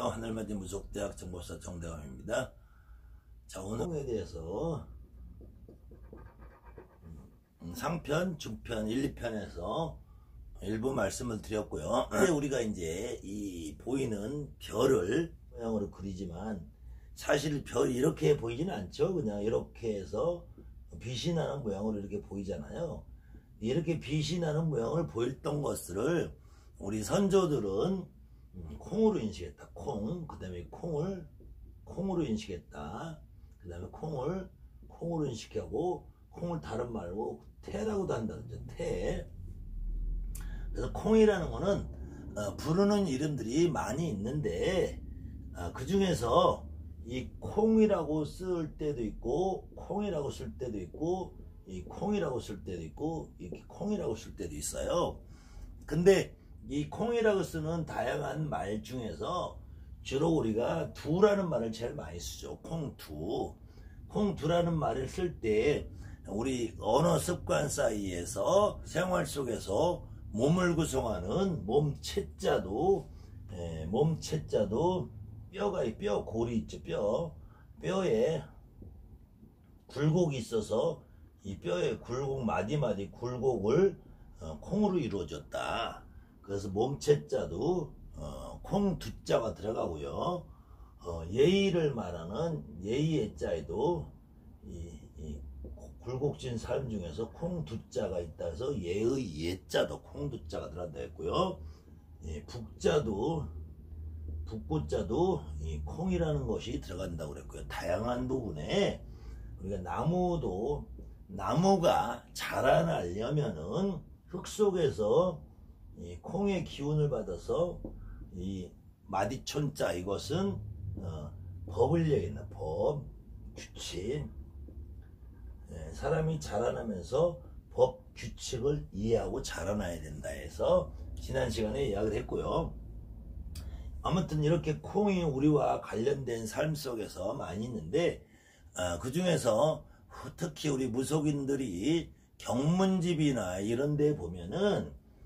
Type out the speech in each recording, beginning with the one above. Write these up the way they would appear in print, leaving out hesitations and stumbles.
안녕하세요. 하늘맞이 무속대학 정보사 정대감입니다. 자, 오늘에 대해서 상편, 중편, 1, 2편에서 일부 말씀을 드렸고요. 우리가 이제 이 보이는 별을 모양으로 그리지만 사실 별이 이렇게 보이지는 않죠. 그냥 이렇게 해서 빛이 나는 모양으로 이렇게 보이잖아요. 이렇게 빛이 나는 모양을 보였던 것을 우리 선조들은 콩으로 인식했다. 그 다음에 콩으로 인식했다. 그 다음에 콩으로 인식하고, 콩을 다른 말로 태라고도 한다 그러죠. 태. 그래서 콩이라는 거는 부르는 이름들이 많이 있는데 그 중에서 이 콩이라고 쓸 때도 있고, 콩이라고 쓸 때도 있고, 이 콩이라고 쓸 때도 있고, 이렇게 콩이라고 쓸 때도 있어요. 근데 이 콩이라고 쓰는 다양한 말 중에서 주로 우리가 두라는 말을 제일 많이 쓰죠. 콩두라는 말을 쓸 때 우리 언어 습관 사이에서 생활 속에서 몸을 구성하는 몸체자도 뼈가 뼈 골이 있죠. 뼈에 굴곡이 있어서 이 뼈에 굴곡 마디마디 굴곡을 콩으로 이루어졌다. 그래서 몸체자도 콩두자가 들어가고요. 예의를 말하는 예의의 자에도 이 굴곡진 삶 중에서 콩두자가 있다 해서 예의 예자도 콩두자가 들어간다 했고요. 북고자도 이 콩이라는 것이 들어간다고 그랬고요. 다양한 부분에 우리가 나무가 자라나려면은 흙 속에서 이 콩의 기운을 받아서 이 마디촌자, 이것은 법을 얘기하는 법, 규칙. 사람이 자라나면서 법, 규칙을 이해하고 자라나야 된다 해서 지난 시간에 이야기를 했고요. 아무튼 이렇게 콩이 우리와 관련된 삶 속에서 많이 있는데 그 중에서 특히 우리 무속인들이 경문집이나 이런 데 보면은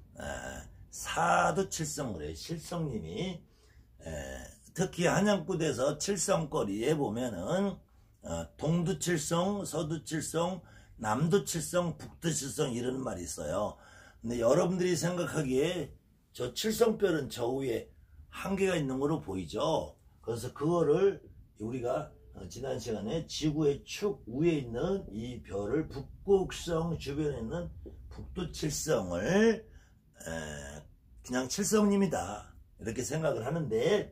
사두칠성 그래요. 칠성님이 특히 한양굿에서 칠성거리에 보면은 동두칠성, 서두칠성, 남두칠성, 북두칠성 이런 말이 있어요. 근데 여러분들이 생각하기에 저 칠성별은 저 위에 한 개가 있는 거로 보이죠. 그래서 그거를 우리가 지난 시간에 지구의 축 위에 있는 이 별을 북극성 주변에 있는 북두칠성을 그냥 칠성님이다 이렇게 생각을 하는데,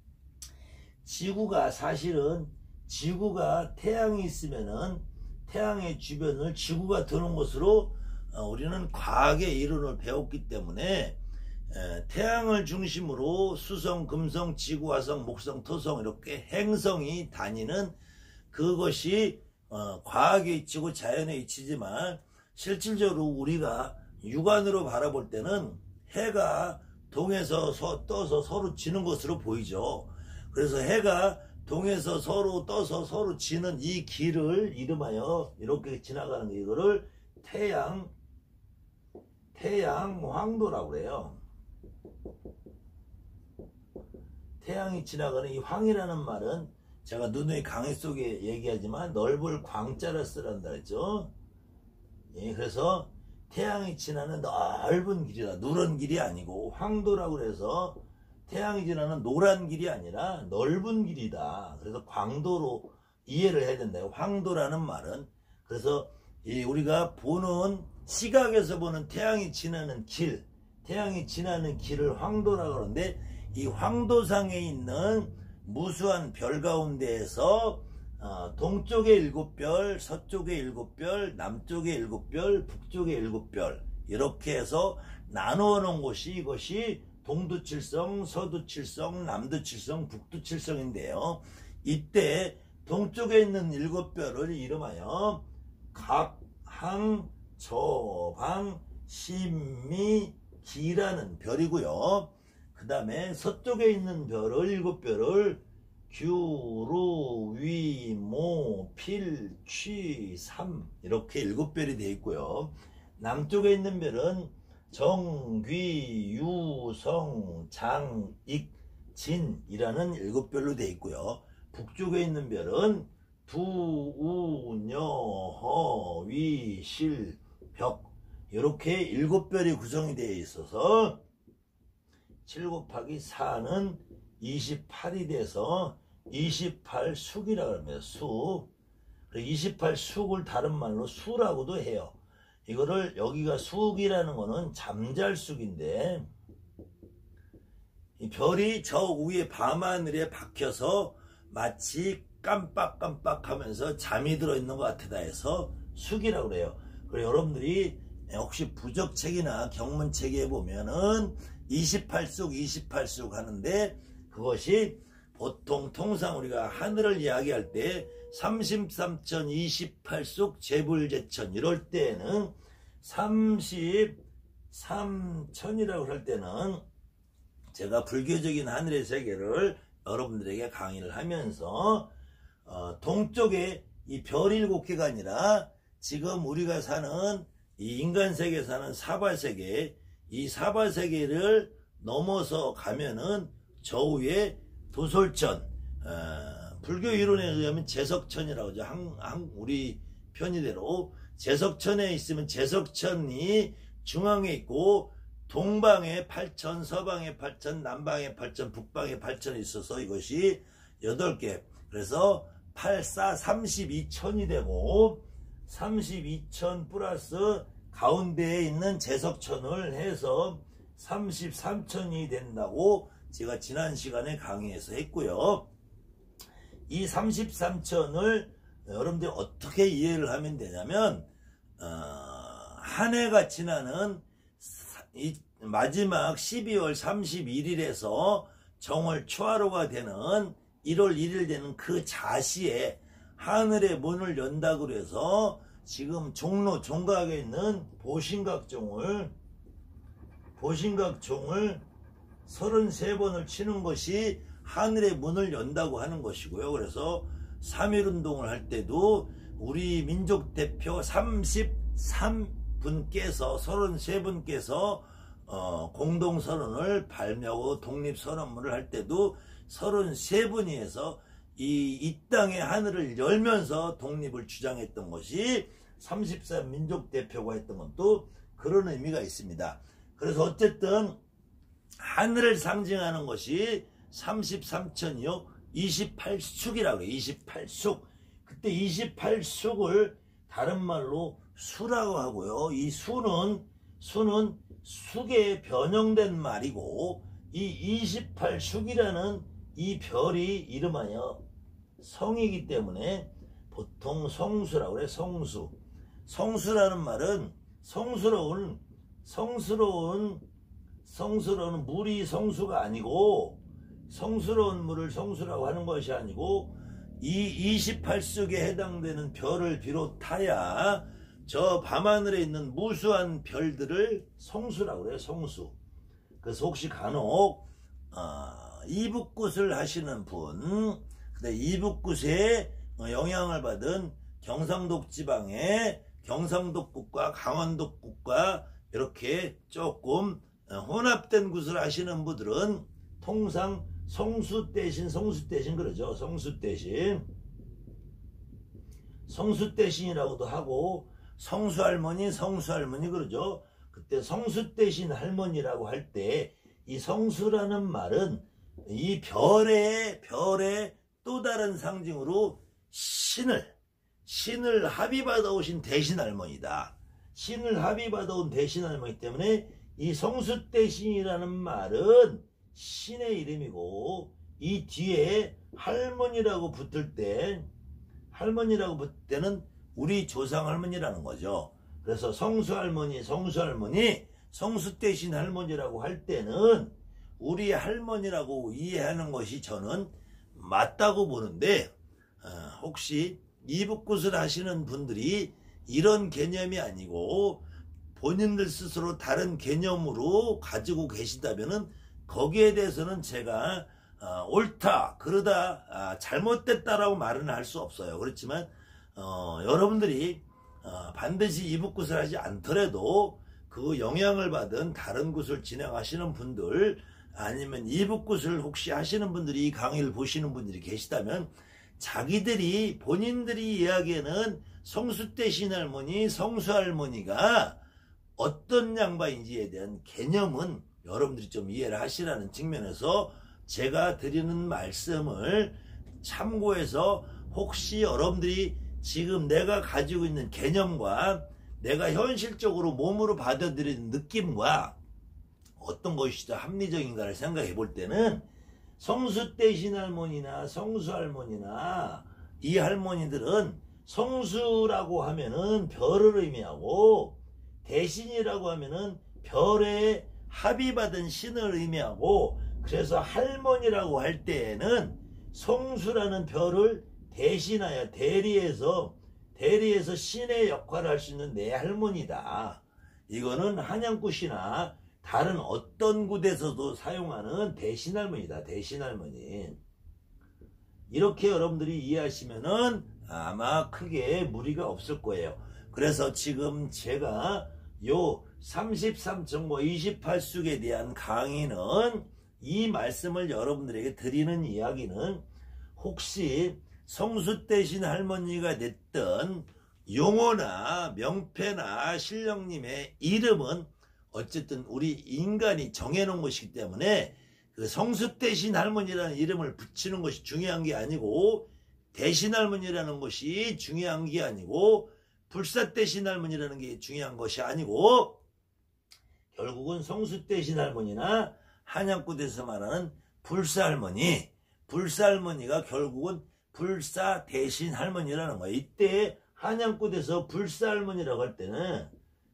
사실은 지구가 태양이 있으면은 태양의 주변을 지구가 도는 것으로 우리는 과학의 이론을 배웠기 때문에 태양을 중심으로 수성, 금성, 지구, 화성, 목성, 토성 이렇게 행성이 다니는 그것이 과학의 이치고 자연의 이치지만, 실질적으로 우리가 육안으로 바라볼 때는 해가 동에서 떠서 서로 지는 것으로 보이죠. 그래서 해가 동에서 서로 떠서 서로 지는 이 길을 이름하여 이렇게 지나가는 이거를 태양황도라고 그래요. 태양이 지나가는 이 황이라는 말은 제가 누누이 강의 속에 얘기하지만 넓을 광자를 쓰란다 했죠. 그래서 태양이 지나는 넓은 길이다. 누런 길이 아니고 황도라고 해서 태양이 지나는 노란 길이 아니라 넓은 길이다. 그래서 광도로 이해를 해야 된다. 황도라는 말은. 그래서 우리가 보는 시각에서 보는 태양이 지나는 길을 황도라고 하는데, 이 황도상에 있는 무수한 별 가운데에서 동쪽에 7별, 서쪽에 7별, 남쪽에 7별, 북쪽에 7별 이렇게 해서 나누어 놓은 곳이 이것이 동두칠성, 서두칠성, 남두칠성, 북두칠성인데요. 이때 동쪽에 있는 7별을 이름하여 각, 항, 저방, 신미, 기라는 별이고요. 그 다음에 서쪽에 있는 별을 7별을 규, 루, 위, 모, 필, 취, 삼 이렇게 7별이 되어 있고요. 남쪽에 있는 별은 정, 귀, 유, 성, 장, 익 진이라는 7별로 되어 있고요. 북쪽에 있는 별은 두, 우, 녀, 허, 위, 실, 벽 이렇게 7별이 구성이 되어 있어서 7 곱하기 4는 28이 돼서 28숙이라고 합니다. 숙. 28숙을 다른 말로 수라고도 해요. 이거를 여기가 숙이라는 거는 잠잘숙인데 이 별이 저 위에 밤하늘에 박혀서 마치 깜빡깜빡하면서 잠이 들어있는 것 같다 해서 숙이라고 그래요. 그리고 여러분들이 혹시 부적책이나 경문책에 보면은 28숙 28숙 하는데 그것이 보통 통상 우리가 하늘을 이야기할 때 33천 28숙 재불제천 이럴 때는 33천이라고 할 때는 제가 불교적인 하늘의 세계를 여러분들에게 강의를 하면서 동쪽에 이 별 7개가 아니라 지금 우리가 사는 이 인간 세계에 사는 사바세계 이 사바세계를 넘어서 가면은 저 위에 도솔천 불교 이론에 의하면 제석천이라고 하죠. 우리 편의대로 제석천에 있으면 제석천이 중앙에 있고 동방에 8천, 서방에 8천, 남방에 8천, 북방에 8천이 있어서 이것이 8개. 그래서 8, 4, 32천이 되고 32천 플러스 가운데에 있는 제석천을 해서 33천이 된다고 제가 지난 시간에 강의에서 했고요. 이 33천을 여러분들이 어떻게 이해를 하면 되냐면 한 해가 지나는 이 마지막 12월 31일에서 정월 초하루가 되는 1월 1일 되는 그 자시에 하늘의 문을 연다고 해서 지금 종로 종각에 있는 보신각종을 33번을 치는 것이 하늘의 문을 연다고 하는 것이고요. 그래서 3.1운동을 할 때도 우리 민족 대표 33분께서 33분께서 공동선언을 발명하고 독립선언문을 할 때도 33분이 해서 이 땅의 하늘을 열면서 독립을 주장했던 것이 33 민족 대표가 했던 것도 그런 의미가 있습니다. 그래서 어쨌든 하늘을 상징하는 것이 33천이요 28숙이라고 해요. 28숙. 그때 28숙을 다른 말로 수라고 하고요. 이 수는 숙에 변형된 말이고 이 28숙이라는 이 별이 이름하여 성이기 때문에 보통 성수라고 그래. 성수라는 말은 성스러운 물이 성수가 아니고 성스러운 물을 성수라고 하는 것이 아니고 이 28숙에 해당되는 별을 비롯하여 저 밤하늘에 있는 무수한 별들을 성수라고 그래요. 성수. 그래서 혹시 간혹 이북굿을 하시는 분, 이북굿에 영향을 받은 경상도 지방의 경상도굿과 강원도굿과 이렇게 조금 혼합된 굿을 하시는 분들은 통상 성수 대신 그러죠. 성수 대신이라고도 하고 성수할머니 그러죠. 그때 성수 대신 할머니라고 할 때 이 성수라는 말은 이 별의 또 다른 상징으로 신을 합의받아 오신 대신 할머니다. 신을 합의받아 온 대신 할머니 때문에 이 성수 대신이라는 말은 신의 이름이고 이 뒤에 할머니라고 붙을 때는 우리 조상 할머니라는 거죠. 그래서 성수할머니 성수 대신 할머니라고 할 때는 우리 할머니라고 이해하는 것이 저는 맞다고 보는데 혹시 이북굿을 하시는 분들이 이런 개념이 아니고 본인들 스스로 다른 개념으로 가지고 계신다면은 거기에 대해서는 제가 옳다 그러다 잘못됐다라고 말은 할 수 없어요. 그렇지만 여러분들이 반드시 이북굿을 하지 않더라도 그 영향을 받은 다른 굿을 진행하시는 분들 아니면 이북굿을 혹시 하시는 분들이 이 강의를 보시는 분들이 계시다면 자기들이 본인들이 이야기하는 성수대 신할머니, 성수할머니가 어떤 양반인지에 대한 개념은 여러분들이 좀 이해를 하시라는 측면에서 제가 드리는 말씀을 참고해서 혹시 여러분들이 지금 내가 가지고 있는 개념과 내가 현실적으로 몸으로 받아들이는 느낌과 어떤 것이 더 합리적인가를 생각해 볼 때는 성수대 신할머니나 성수할머니나 이 할머니들은 성수라고 하면은 별을 의미하고 대신이라고 하면은 별에 합의받은 신을 의미하고 그래서 할머니라고 할 때에는 성수라는 별을 대신하여 대리해서 신의 역할을 할 수 있는 내 할머니다. 이거는 한양굿이나 다른 어떤 굿에서도 사용하는 대신할머니다. 대신할머니. 이렇게 여러분들이 이해하시면은 아마 크게 무리가 없을 거예요. 그래서 지금 제가 요 33.5 28숙에 대한 강의는 이 말씀을 여러분들에게 드리는 이야기는 혹시 성수대신 할머니가 됐던 용어나 명패나 신령님의 이름은 어쨌든 우리 인간이 정해놓은 것이기 때문에 그 성수대신 할머니라는 이름을 붙이는 것이 중요한 게 아니고 대신 할머니라는 것이 중요한 게 아니고 불사대신 할머니라는 게 중요한 것이 아니고 결국은 성수대신 할머니나 한양굿에서 말하는 불사할머니, 불사할머니가 결국은 불사대신 할머니라는 거예요. 이때 한양굿에서 불사할머니라고 할 때는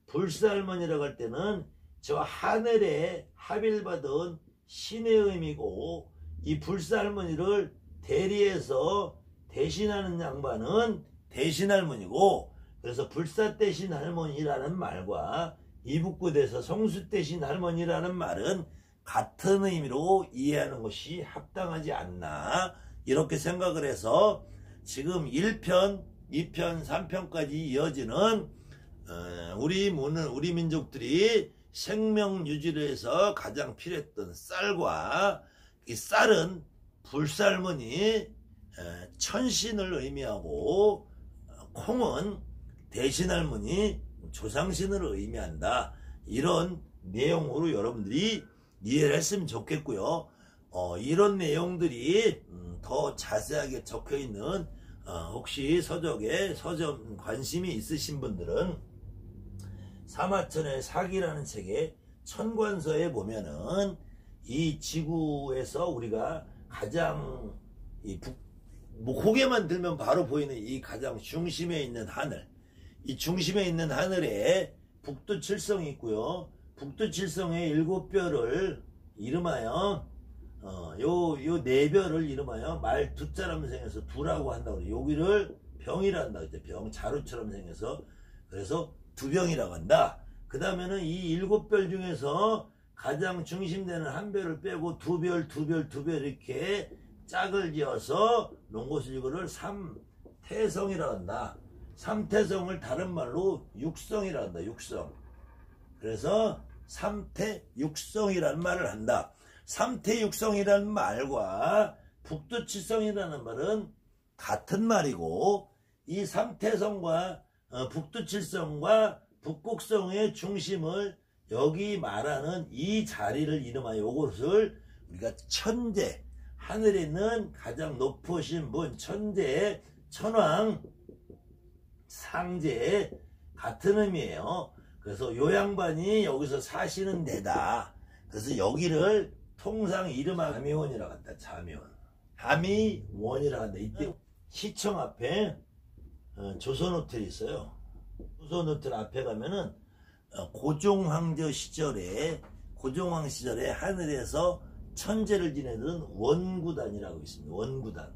저 하늘에 합일받은 신의 의미고 이 불사할머니를 대리해서 대신하는 양반은 대신할머니고 그래서 불사대신 할머니라는 말과 이북굿에서 성수대신 할머니라는 말은 같은 의미로 이해하는 것이 합당하지 않나 이렇게 생각을 해서 지금 1편, 2편, 3편까지 이어지는 우리 민족들이 생명 유지를 해서 가장 필요했던 쌀과 이 쌀은 불살머니 천신을 의미하고 콩은 대신할머니 조상신을 의미한다. 이런 내용으로 여러분들이 이해를 했으면 좋겠고요. 이런 내용들이 더 자세하게 적혀있는 혹시 서적에 서점 관심이 있으신 분들은 사마천의 사기라는 책에 천관서에 보면은 이 지구에서 우리가 가장 고개만 들면 바로 보이는 이 가장 중심에 있는 하늘, 이 중심에 있는 하늘에 북두칠성이 있고요. 북두칠성의 7별을 이름하여 요 4별을 이름하여 말 두자라면 생겨서 두라고 한다고 그래요. 여기를 병이라 한다고 했죠. 병, 자루처럼 생겨서 그래서 두병이라고 한다. 그 다음에는 이 7별 중에서 가장 중심되는 한 별을 빼고 두 별 이렇게 짝을 지어서 놓은 것을 이거를 삼태성이라고 한다. 삼태성을 다른 말로 육성이라고 한다. 육성. 그래서 삼태육성이라는 말을 한다. 삼태육성이라는 말과 북두칠성이라는 말은 같은 말이고 이 삼태성과 북두칠성과 북곡성의 중심을 여기 말하는 이 자리를 이름하여 이것을 우리가 천재, 하늘에 있는 가장 높으신 분, 천재, 천왕, 상제 같은 의미예요. 그래서 요 양반이 여기서 사시는 데다. 그래서 여기를 통상 이름하고 자미원이라고 한다. 자미원. 자미원이라고 한다. 이때 시청 앞에 조선호텔이 있어요. 조선호텔 앞에 가면은 고종황제 시절에 하늘에서 천재를 지내던 원구단이라고 있습니다. 원구단.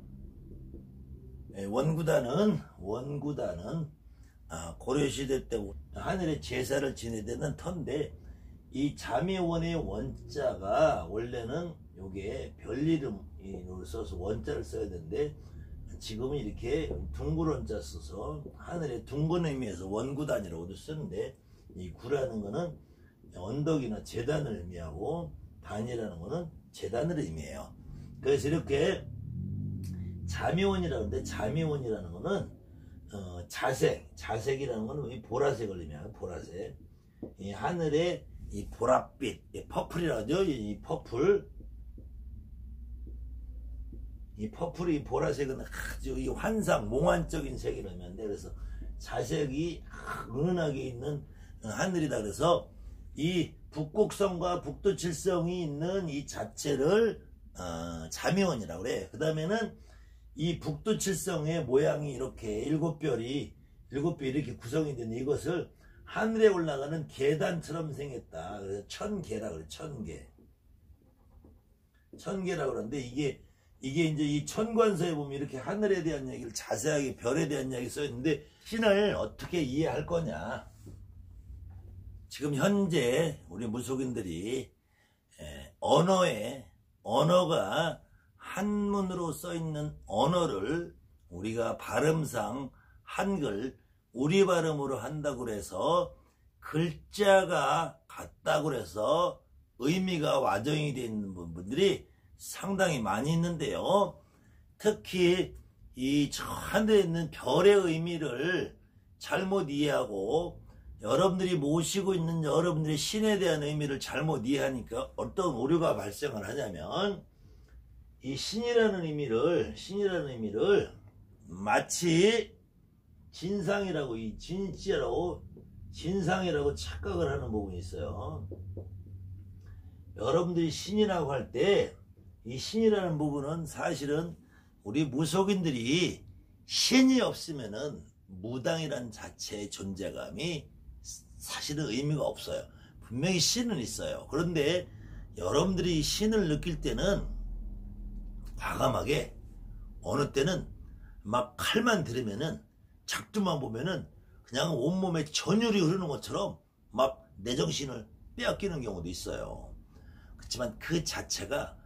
원구단은 고려시대 때 하늘에 제사를 지내던 터인데 이 자미원의 원자가 원래는 요게 별 이름으로 써서 원자를 써야 되는데 지금은 이렇게 둥근 원자 써서 하늘에 둥근 의미에서 원구단이라고도 쓰는데 이 구라는 거는 언덕이나 재단을 의미하고 단이라는 거는 재단을 의미해요. 그래서 이렇게 자미원이라고 하는데, 자미원이라는 거는 자색이라는 거는 이 보라색을 의미해요. 보라색. 이 하늘의 이 보랏빛, 이 퍼플이라고 하죠. 이 퍼플. 이 퍼플이, 보라색은 아주 이 환상, 몽환적인 색이라고 하면 돼. 그래서 자색이 은은하게 있는 하늘이다. 그래서 이 북곡성과 북두칠성이 있는 이 자체를 자미원이라고 그래. 그 다음에는 이 북두칠성의 모양이 이렇게 일곱 별이 이렇게 구성이 된 이것을 하늘에 올라가는 계단처럼 생겼다. 그래서 천계라고 그래. 천계라고 그러는데, 이게 이제 이 천관서에 보면 이렇게 하늘에 대한 얘기를 자세하게, 별에 대한 이야기 써 있는데, 신을 어떻게 이해할 거냐. 지금 현재 우리 무속인들이 언어가 한문으로 써 있는 언어를 우리가 발음상 한글 우리 발음으로 한다고 해서 글자가 같다고 해서 의미가 와정이 되어 있는 분들이 상당히 많이 있는데요. 특히 이 하늘에 있는 별의 의미를 잘못 이해하고, 여러분들이 모시고 있는 여러분들의 신에 대한 의미를 잘못 이해하니까 어떤 오류가 발생을 하냐면, 이 신이라는 의미를 마치 진상이라고, 이 진상이라고 착각을 하는 부분이 있어요. 여러분들이 신이라고 할 때 이 신이라는 부분은 사실은 우리 무속인들이 신이 없으면은 무당이란 자체의 존재감이 사실은 의미가 없어요. 분명히 신은 있어요. 그런데 여러분들이 신을 느낄 때는 과감하게, 어느 때는 막 칼만 들으면은, 작두만 보면은 그냥 온몸에 전율이 흐르는 것처럼 막 내 정신을 빼앗기는 경우도 있어요. 그렇지만 그 자체가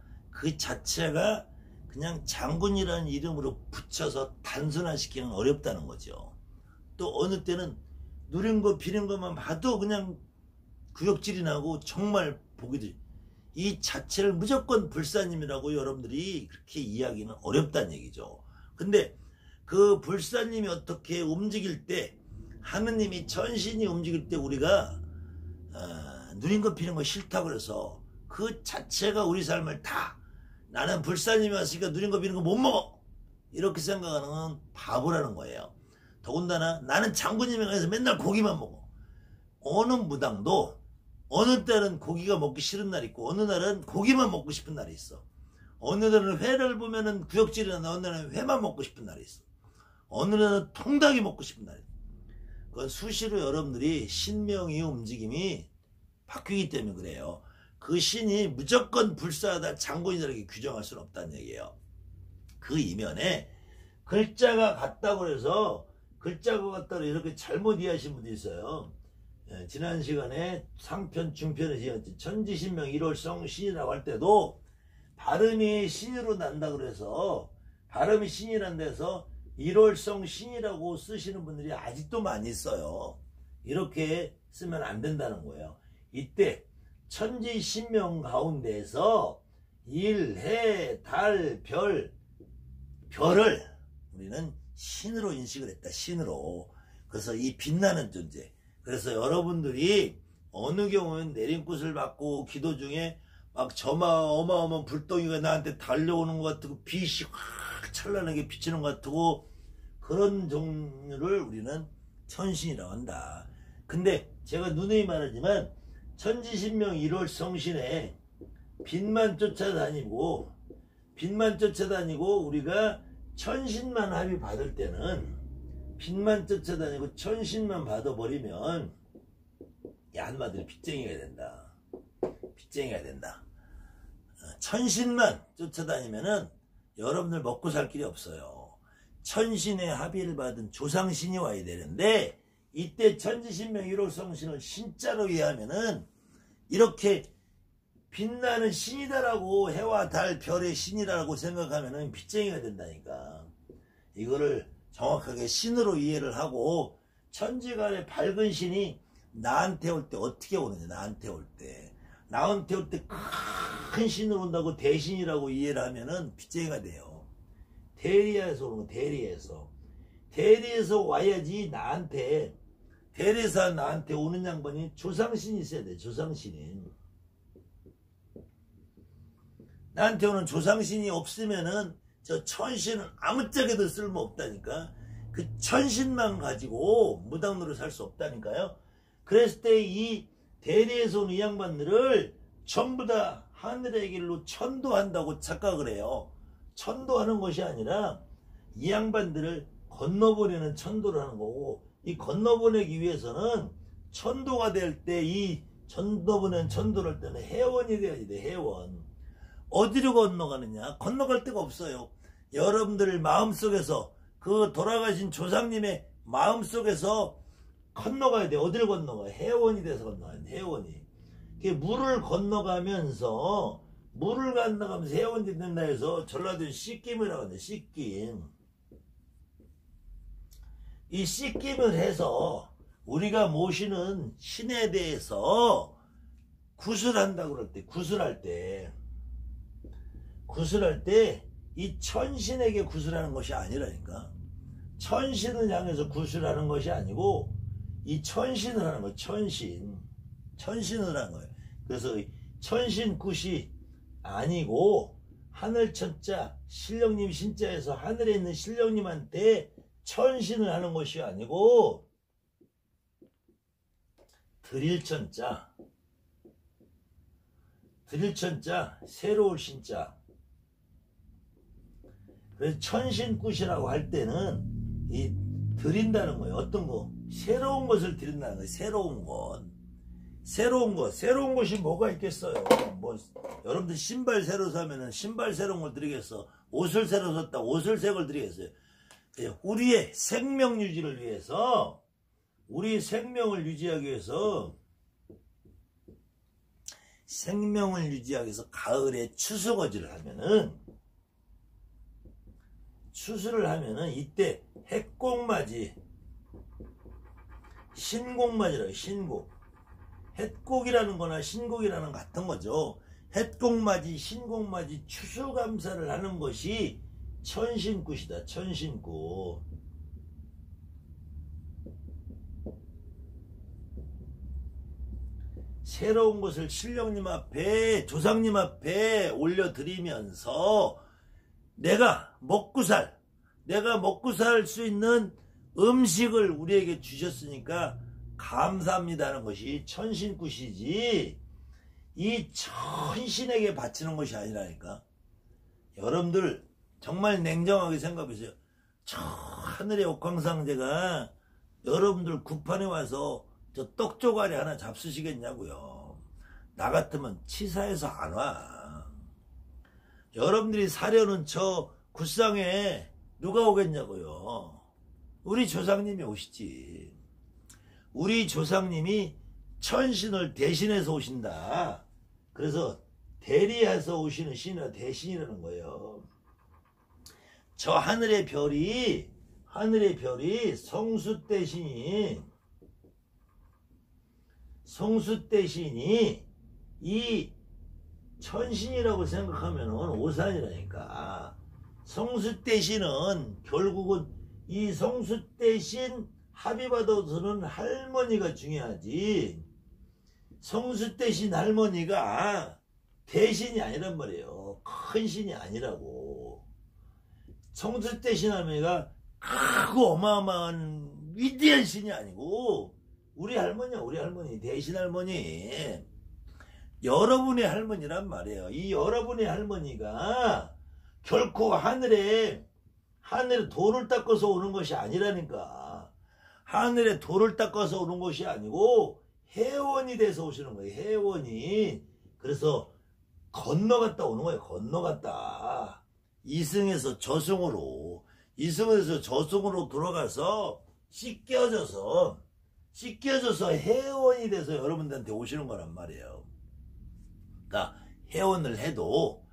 그냥 장군이라는 이름으로 붙여서 단순화시키는 어렵다는 거죠. 또 어느 때는 누린 거 비린 것만 봐도 그냥 구역질이 나고 정말 보기도, 이 자체를 무조건 불사님이라고 여러분들이 그렇게 이야기는 어렵다는 얘기죠. 근데 그 불사님이 어떻게 움직일 때, 하느님이 천신이 움직일 때 우리가 누린 거 비린 거 싫다고 그래서 그 자체가 우리 삶을 다, 나는 불사님이 왔으니까 누린 거 비린 거 못 먹어, 이렇게 생각하는 건 바보라는 거예요. 더군다나 나는 장군님에 가서 맨날 고기만 먹어. 어느 무당도 어느 때는 고기가 먹기 싫은 날이 있고, 어느 날은 고기만 먹고 싶은 날이 있어. 어느 날은 회를 보면은 구역질이 나는데, 어느 날은 회만 먹고 싶은 날이 있어. 어느 날은 통닭이 먹고 싶은 날이 있어. 그건 수시로 여러분들이 신명의 움직임이 바뀌기 때문에 그래요. 그 신이 무조건 불사하다, 장군이다 이렇게 규정할 수는 없다는 얘기예요. 그 이면에 글자가 같다고 해서, 글자가 같다고 이렇게 잘못 이해하신 분도 있어요. 지난 시간에 상편, 중편에 천지신명 1월성 신이라고 할 때도 발음이 신으로 난다 그래서, 발음이 신이란 데서 1월성 신이라고 쓰시는 분들이 아직도 많이 써요. 이렇게 쓰면 안 된다는 거예요. 이때 천지신명 가운데에서 일, 해, 달, 별을 우리는 신으로 인식을 했다. 신으로. 그래서 이 빛나는 존재. 그래서 여러분들이 어느 경우는 내림굿을 받고 기도 중에 막 어마어마한 불덩이가 나한테 달려오는 것 같고, 빛이 확 찬란하게 비치는 것 같고, 그런 종류를 우리는 천신이라고 한다. 근데 제가 누누이 말하지만 천지신명 1월 성신에 빛만 쫓아다니고 우리가 천신만 합의 받을 때는, 빛만 쫓아다니고 천신만 받아버리면 한마디로 빚쟁이가 된다. 천신만 쫓아다니면은 여러분들 먹고 살 길이 없어요. 천신의 합의를 받은 조상신이 와야 되는데, 이때 천지신명 1호 성신을 신자로 이해하면은 이렇게 빛나는 신이다라고, 해와 달 별의 신이라고 생각하면은 빚쟁이가 된다니까. 이거를 정확하게 신으로 이해를 하고, 천지간의 밝은 신이 나한테 올 때 어떻게 오느냐. 나한테 올 때 나한테 올 때 큰 신으로 온다고 대신이라고 이해를 하면은 빚쟁이가 돼요. 대리에서 오는 거, 대리에서. 대리에서 와야지 나한테, 대리에서 나한테 오는 양반이 조상신이 있어야 돼, 조상신이. 나한테 오는 조상신이 없으면은 저 천신은 아무짝에도 쓸모없다니까. 그 천신만 가지고 무당으로 살 수 없다니까요. 그랬을 때 이 대리에서 오는 이 양반들을 전부 다 하늘의 길로 천도한다고 착각을 해요. 천도하는 것이 아니라 이 양반들을 건너보내는 천도를 하는 거고, 이 건너보내기 위해서는 천도가 될 때 이 건너보낸 천도를 할 때는 해원이 돼야지 돼. 해원. 어디로 건너가느냐? 건너갈 데가 없어요. 여러분들 마음속에서 그 돌아가신 조상님의 마음속에서 건너가야 돼. 어디를 건너가? 해원이 돼서 건너가야 돼. 해원이. 물을 건너가면서 해원이 된다 해서 전라도에 씻김이라고 하는데, 씻김. 이 씻김을 해서 우리가 모시는 신에 대해서 구슬한다고 그럴 때, 구슬할 때 이 천신에게 구슬하는 것이 아니라니까. 천신을 향해서 구슬하는 것이 아니고 이 천신을 하는 거예요. 천신을 하는 거예요. 그래서 천신굿이 아니고 하늘천자 신령님 신자에서 하늘에 있는 신령님한테 천신을 하는 것이 아니고 드릴천자 새로울 신자. 그래서 천신굿이라고 할 때는 이 드린다는 거예요. 어떤 거? 새로운 것을 드린다는 거예요. 새로운 것이 뭐가 있겠어요? 뭐 여러분들 신발 새로 사면은 신발 새로운 걸 드리겠어. 옷을 새로 샀다 옷을 새 걸 드리겠어요. 우리의 생명 유지를 위해서, 우리 생명을 유지하기 위해서 가을에 추수거지를 하면은 이때 핵곡맞이, 신곡맞이라고, 신곡. 햇곡이라는 거나 신곡이라는 같은 거죠. 햇곡맞이, 신곡맞이 추수감사를 하는 것이 천신굿이다. 천신굿. 새로운 것을 신령님 앞에, 조상님 앞에 올려드리면서 내가 먹고 살 수 있는 음식을 우리에게 주셨으니까 감사합니다는 것이 천신굿이지, 이 천신에게 바치는 것이 아니라니까. 여러분들 정말 냉정하게 생각해보세요. 저 하늘의 옥황상제가 여러분들 굿판에 와서 저 떡조가리 하나 잡수시겠냐고요. 나 같으면 치사해서 안 와. 여러분들이 사려는 저 굿상에 누가 오겠냐고요. 우리 조상님이 오시지. 우리 조상님이 천신을 대신해서 오신다. 그래서 대리해서 오시는 신이 대신이라는 거예요. 저 하늘의 별이 성수 대신이 이 천신이라고 생각하면 오산이라니까. 성수 대신은 결국은 이 성수 대신 합의받아서는 할머니가 중요하지, 성수 대신 할머니가 대신이 아니란 말이에요. 큰 신이 아니라고. 성수 대신 할머니가 크고 어마어마한 위대한 신이 아니고 우리 할머니야. 우리 할머니, 대신 할머니. 여러분의 할머니란 말이에요. 이 여러분의 할머니가 결코 하늘에 돌을 닦아서 오는 것이 아니라니까. 하늘에 돌을 닦아서 오는 것이 아니고 해원이 돼서 오시는 거예요. 해원이. 그래서 건너갔다 오는 거예요. 건너갔다. 이승에서 저승으로 돌아가서 씻겨져서 해원이 돼서 여러분들한테 오시는 거란 말이에요. 그러니까 해원을 해도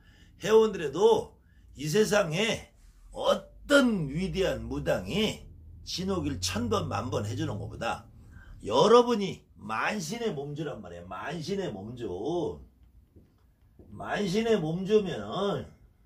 이 세상에 어떤 위대한 무당이 진호길 1000번 만번 해주는 것보다 여러분이 만신의 몸주란 말이에요. 만신의 몸주. 만신의 몸조면은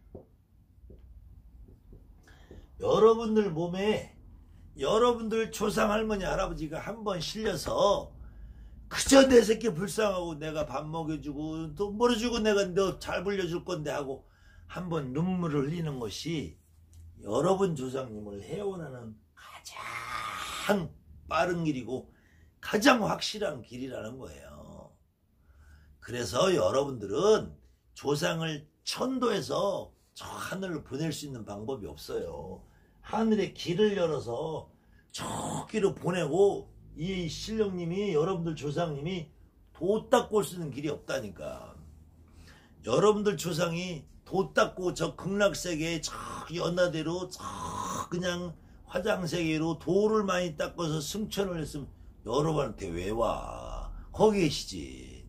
여러분들 몸에 여러분들 조상 할머니 할아버지가 한번 실려서 그저 내 새끼 불쌍하고 내가 밥 먹여주고 또 물어주고 내가 너 잘 불려줄 건데 하고 한번 눈물을 흘리는 것이 여러분 조상님을 해원하는 가장 빠른 길이고 가장 확실한 길이라는 거예요. 그래서 여러분들은 조상을 천도에서 저 하늘로 보낼 수 있는 방법이 없어요. 하늘에 길을 열어서 저 길로 보내고 이 신령님이 여러분들 조상님이 도 닦고 올 수 있는 길이 없다니까. 여러분들 조상이 도 닦고 저 극락세계에 저 연하대로 저 그냥 화장세계로 도를 많이 닦아서 승천을 했으면 여러분한테 왜 와? 거기 계시지.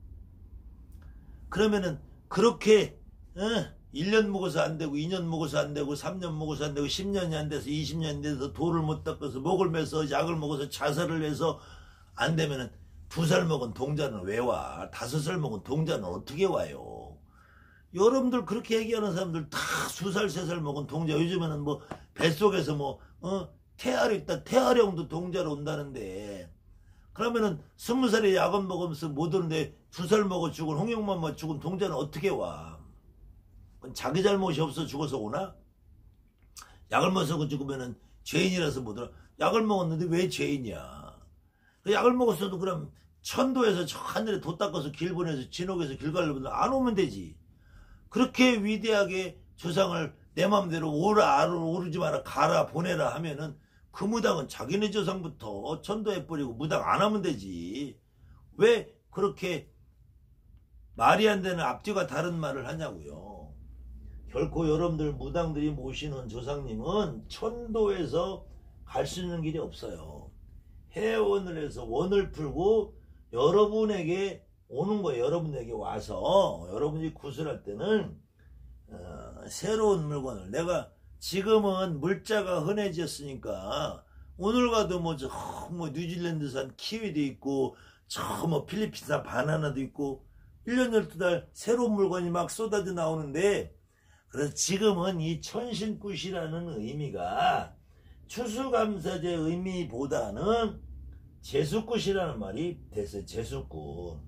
그러면은 그렇게 1년 먹어서 안 되고 2년 먹어서 안 되고 3년 먹어서 안 되고 10년이 안 돼서 20년이 돼서 도를 못 닦아서 목을 매서 약을 먹어서 자살을 해서 안 되면은 2살 먹은 동자는 왜 와? 5살 먹은 동자는 어떻게 와요? 여러분들 그렇게 얘기하는 사람들 다 2살 3살 먹은 동자 요즘에는 뭐 뱃속에서 뭐 태아리 있다 태아령도 동자로 온다는데 그러면은 20살에 약을 먹으면서 못 오는데 2살 먹어 죽은 홍역만 죽은 동자는 어떻게 와? 자기 잘못이 없어 죽어서 오나? 약을 먹어서 죽으면은 죄인이라서 못 오나? 약을 먹었는데 왜 죄인이야? 약을 먹었어도 그럼 천도에서 저 하늘에 도 닦아서 길 보내서 진옥에서 길 가려면 안 오면 되지. 그렇게 위대하게 조상을 내 맘대로 오르지 마라 가라 보내라 하면은 그 무당은 자기네 조상부터 천도에 뿌리고 무당 안 하면 되지. 왜 그렇게 말이 안 되는 앞뒤가 다른 말을 하냐고요. 결코 여러분들 무당들이 모시는 조상님은 천도에서 갈 수 있는 길이 없어요. 해원을 해서 원을 풀고 여러분에게 오는 거예요. 여러분에게 와서 여러분이 구슬할 때는 새로운 물건을 내가 지금은 물자가 흔해졌으니까 오늘 가도 뭐 뉴질랜드산 키위도 있고 저 뭐 필리핀산 바나나도 있고 1년 12달 새로운 물건이 막 쏟아져 나오는데 그래서 지금은 이 천신굿이라는 의미가 추수감사제 의미보다는 재수굿이라는 말이 됐어요. 재수굿.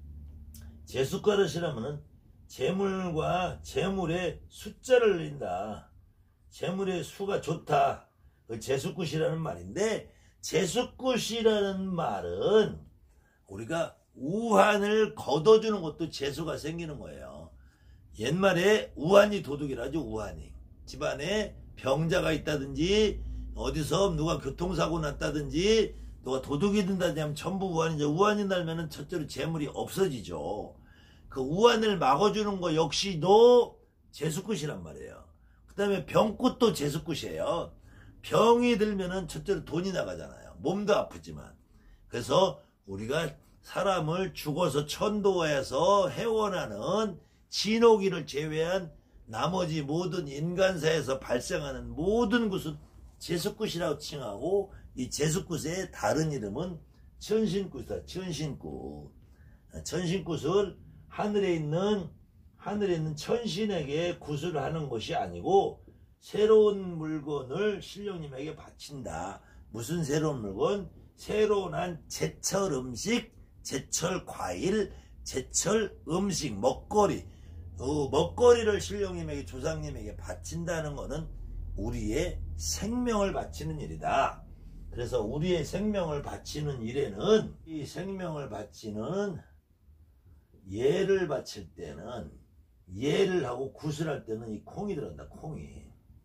재수가릇이라면은 재물과 재물의 숫자를 늘린다. 재물의 수가 좋다. 그 재수굿이라는 말인데 재수굿이라는 말은 우리가 우환을 걷어주는 것도 재수가 생기는 거예요. 옛말에 우환이 도둑이라죠. 우환이. 집안에 병자가 있다든지 어디서 누가 교통사고 났다든지 누가 도둑이 든다든지 하면 전부 우환이죠. 우환이 날면은 첫째로 재물이 없어지죠. 그 우환을 막아주는 거 역시도 재수굿이란 말이에요. 그 다음에 병굿도 재수굿이에요. 병이 들면은 첫째로 돈이 나가잖아요. 몸도 아프지만. 그래서 우리가 사람을 죽어서 천도에서 해원하는 진옥이를 제외한 나머지 모든 인간사에서 발생하는 모든 굿은 재수굿이라고 칭하고 이 재수굿의 다른 이름은 천신굿이다. 천신굿. 천신굿을 하늘에 있는 천신에게 굿을 하는 것이 아니고 새로운 물건을 신령님에게 바친다. 무슨 새로운 물건? 새로 난 제철 음식, 제철 과일, 제철 음식, 먹거리. 먹거리를 신령님에게 조상님에게 바친다는 것은 우리의 생명을 바치는 일이다. 그래서 우리의 생명을 바치는 일에는 이 생명을 바치는 예를 바칠 때는 예를 하고 구슬할 때는 이 콩이 들어간다. 콩이.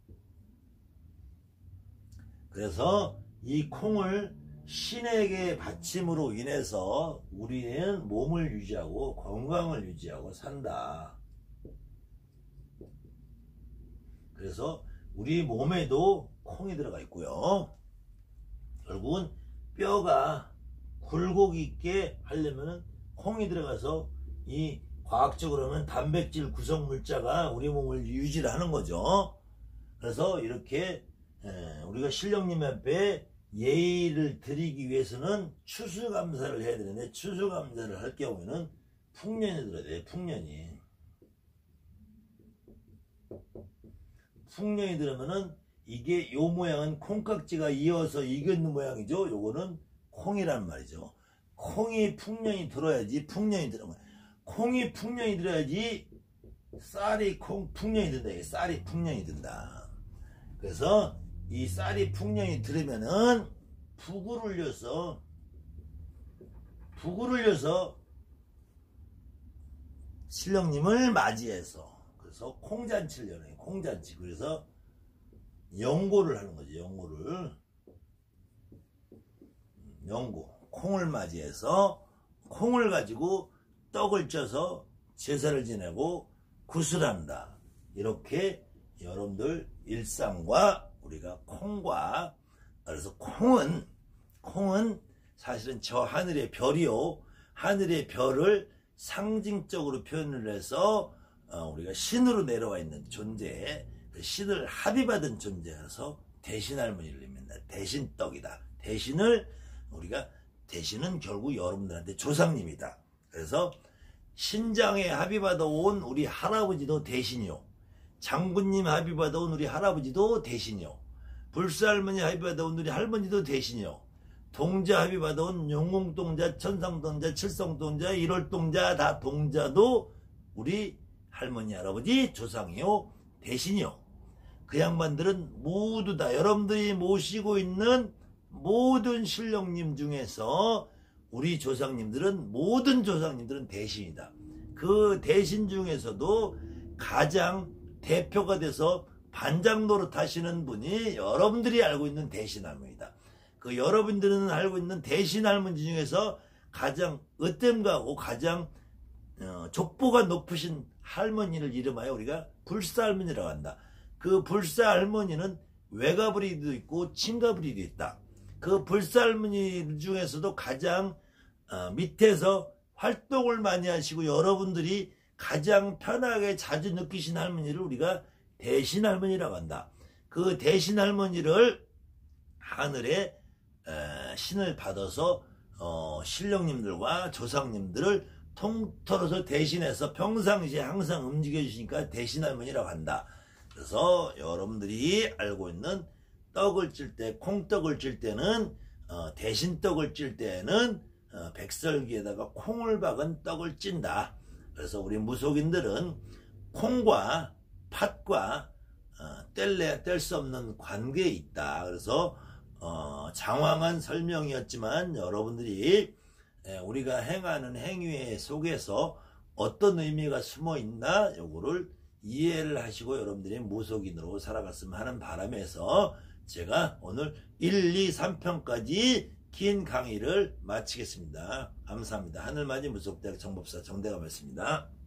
그래서 이 콩을 신에게 바침으로 인해서 우리는 몸을 유지하고 건강을 유지하고 산다. 그래서 우리 몸에도 콩이 들어가 있고요. 결국은 뼈가 굴곡 있게 하려면 콩이 들어가서 이 과학적으로는 단백질 구성 물자가 우리 몸을 유지를 하는 거죠. 그래서 이렇게 우리가 신령님 앞에 예의를 드리기 위해서는 추수감사를 해야 되는데 추수감사를 할 경우에는 풍년이 들어야 돼요. 풍년이. 풍년이 들으면은 이게 요 모양은 콩깍지가 이어서 익은 모양이죠. 요거는 콩이란 말이죠. 콩이 풍년이 들어야지 풍년이 들어요. 콩이 풍년이 들어야지 쌀이 풍년이 든다. 쌀이 풍년이 든다. 그래서 이 쌀이 풍년이 들으면은 북을 울려서 신령님을 맞이해서 그래서 콩잔치를 여는 콩잔치. 그래서 영고를 하는 거죠. 영고. 콩을 맞이해서 콩을 가지고 떡을 쪄서 제사를 지내고 구슬한다. 이렇게 여러분들 일상과 우리가 콩과, 그래서 콩은 사실은 저 하늘의 별이요. 하늘의 별을 상징적으로 표현을 해서 우리가 신으로 내려와 있는 존재, 신을 합의받은 존재라서 대신할머니를 입니다. 대신떡이다. 대신은 결국 여러분들한테 조상님이다. 그래서 신장에 합의받아 온 우리 할아버지도 대신이요. 장군님 합의받아 온 우리 할아버지도 대신이요. 불사할머니 합의받아 온 우리 할머니도 대신이요. 동자 합의받아 온 용궁동자, 천상동자, 칠성동자, 일월동자 다 동자도 우리 할머니 할아버지 조상이요. 대신이요. 그 양반들은 모두 다 여러분들이 모시고 있는 모든 신령님 중에서 우리 조상님들은, 모든 조상님들은 대신이다. 그 대신 중에서도 가장 대표가 돼서 반장 노릇 하시는 분이 여러분들이 알고 있는 대신 할머니다. 그 여러분들은 알고 있는 대신 할머니 중에서 가장 으뜸가고 가장 족보가 높으신 할머니를 이름하여 우리가 불사할머니라고 한다. 그 불사할머니는 외가부리도 있고 친가부리도 있다. 그 불사할머니 중에서도 가장 밑에서 활동을 많이 하시고 여러분들이 가장 편하게 자주 느끼신 할머니를 우리가 대신 할머니라고 한다. 그 대신 할머니를 하늘에 신을 받아서 신령님들과 조상님들을 통틀어서 대신해서 평상시에 항상 움직여 주시니까 대신 할머니라고 한다. 그래서 여러분들이 알고 있는 떡을 찔 때, 콩떡을 찔 때는 대신떡을 찔 때는 백설기에다가 콩을 박은 떡을 찐다. 그래서 우리 무속인들은 콩과 팥과 뗄래야 뗄 수 없는 관계에 있다. 그래서 장황한 설명이었지만 여러분들이 우리가 행하는 행위 속에서 어떤 의미가 숨어 있나 요거를 이해를 하시고 여러분들이 무속인으로 살아갔으면 하는 바람에서 제가 오늘 1, 2, 3편까지 긴 강의를 마치겠습니다. 감사합니다. 하늘맞이 무속대학 정법사 정대감이었습니다.